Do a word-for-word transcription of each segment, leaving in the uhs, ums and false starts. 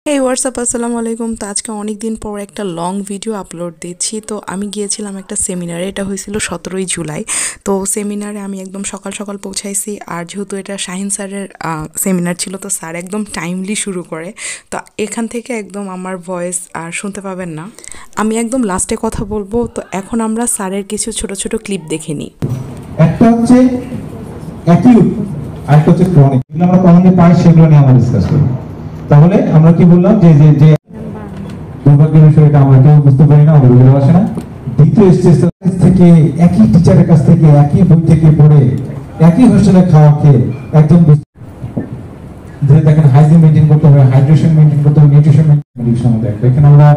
এই হোয়াটসঅ্যাপ আসসালামু আলাইকুম। তো আজকে অনেক দিন পর একটা লং ভিডিও আপলোড দিচ্ছি। তো আমি গিয়েছিলাম একটা সেমিনারে, এটা হয়েছিল সতেরোই জুলাই। তো সেমিনারে আমি একদম সকাল সকাল পৌঁছাইছি, আর যেহেতু এটা শাহিন স্যারের সেমিনার ছিল, তো স্যার একদম টাইমলি শুরু করে। তো এখান থেকে একদম আমার ভয়েস আর শুনতে পাবেন না, আমি একদম লাস্টে কথা বলবো। তো এখন আমরা স্যারের কিছু ছোট ছোট ক্লিপ দেখে নিই। একটা হচ্ছে অ্যাকিউট, আরেকটা হচ্ছে ক্রনিক। এগুলো আমরা কমনলি পাই, সেগুলো নিয়ে আমরা ডিসকাস করি। তাহলে আমরা কি বললাম যে যে যে দুর্ভাগ্যের বিষয়টা আমরা কেউ বুঝতে পারি না, আমাদের বুঝতে পারছে না। দ্বিতীয় স্টেজ থেকে একই টিচারের কাছ থেকে একই বই থেকে পড়ে একই হোস্টেলে খাওয়া খেয়ে একদম যে দেখেন হাইজিন মেনটেন করতে হবে, হাইড্রেশন মেনটেন করতে হবে, নিউট্রিশন মেনটেন করতে হবে। দেখেন আমরা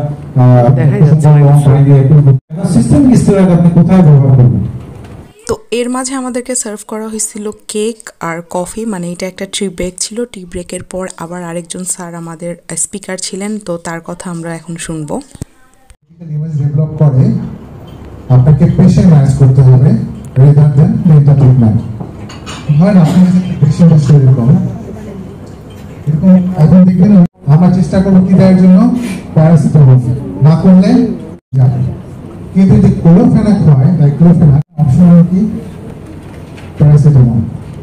সিস্টেমিক স্টেরয়েড আপনি কোথায় ব্যবহার করবেন। তো এর মাঝে আমাদেরকে সার্ভ করা হয়েছিল কেক আর কফি, মানে এটা একটা টি ব্রেক ছিল। টি ব্রেকের পর আবার আরেকজন স্যার আমাদের স্পিকার ছিলেন, তো তার কথা আমরা এখন শুনবো। ইমেজ ডেভেলপ করে আপনাকে পেশেন্ট ম্যানেজ করতে হবে রেদার দেন মেন্টাল ট্রিটমেন্ট। হয় না আপনার কাছে পেশেন্ট আছে এরকম এরকম এখন দেখবেন আমরা চেষ্টা করবো কি দেওয়ার জন্য, প্যারাসিটামল না করলে যাবে। কিন্তু যদি ক্লোরোফেনাক হয়, ডাইক্লোরোফেনাক অপশন হলো কি প্যারাসিটামল,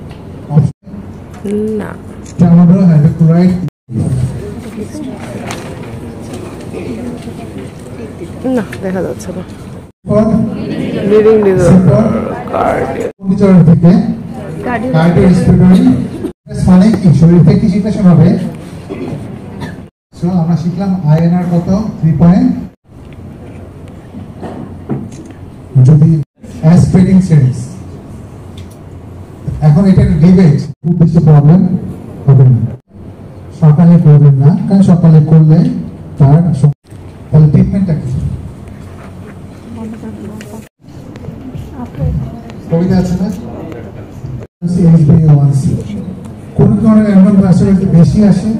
না ট্রামাডোল হাইড্রোক্লোরাইড না দেখা যাচ্ছে না। লিডিং ডিজঅর্ডার থেকে কার্ডিও রেসপিরেটরি মানে কি শরীর থেকে সিচুয়েশন হবে। সো আমরা শিখলাম আইএনআর কত তিন পয়েন্ট, যদি অ্যাসপিরিং সিরিজ। এখন এটা ডিবেট, খুব বেশি প্রবলেম হবে না, সকালে করবেন না, কারণ সকালে করলে তার তাহলে ট্রিটমেন্টটা কি কবিতা আছে না, কোন ধরনের অ্যান্ড্রয়েড আসলে বেশি আসে,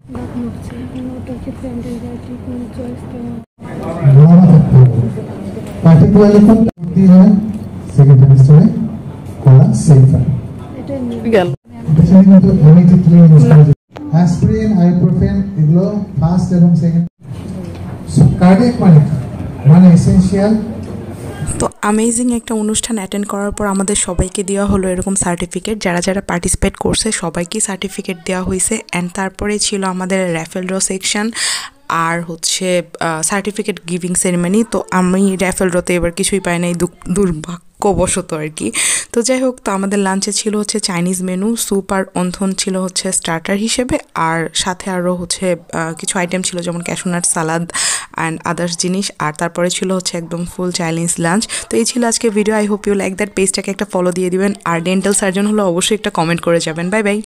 পার্টিকুলারলি কোন ভর্তি হয় সেকেন্ড সেমিস্টারে করা সেফার। কিন্তু ইমিডিয়েটলি অ্যাসপিরিন, আইবুপ্রোফেন এগুলো ফার্স্ট এবং সেকেন্ড। কার্ডিয়াক মানে মানে এসেনশিয়াল। তো অ্যামেজিং একটা অনুষ্ঠান অ্যাটেন্ড করার পর আমাদের সবাইকে দেওয়া হলো এরকম সার্টিফিকেট, যারা যারা পার্টিসিপেট করছে সবাইকে সার্টিফিকেট দেওয়া হয়েছে। অ্যান্ড তারপরে ছিল আমাদের র্যাফেল ড্র সেকশন আর হচ্ছে সার্টিফিকেট গিভিং সেরিমনি। তো আমি র্যাফেল ড্রতে এবার কিছুই পাই নাই, দুর্ভাগ্যবশত আর কি। তো যাই হোক, তো আমাদের লাঞ্চে ছিল হচ্ছে চাইনিজ মেনু, স্যুপ আর অন্থন ছিল হচ্ছে স্টার্টার হিসেবে, আর সাথে আরও হচ্ছে কিছু আইটেম ছিল যেমন ক্যাশনাট সালাদ অ্যান্ড আদার্স জিনিস, আর তারপরে ছিল হচ্ছে একদম ফুল চাইনিজ লাঞ্চ। তো এই ছিল আজকে video. I hope you like that. পেজটাকে একটা ফলো দিয়ে দিবেন, আর ডেন্টাল সার্জন হলো অবশ্যই একটা কমেন্ট করে যাবেন। Bye by.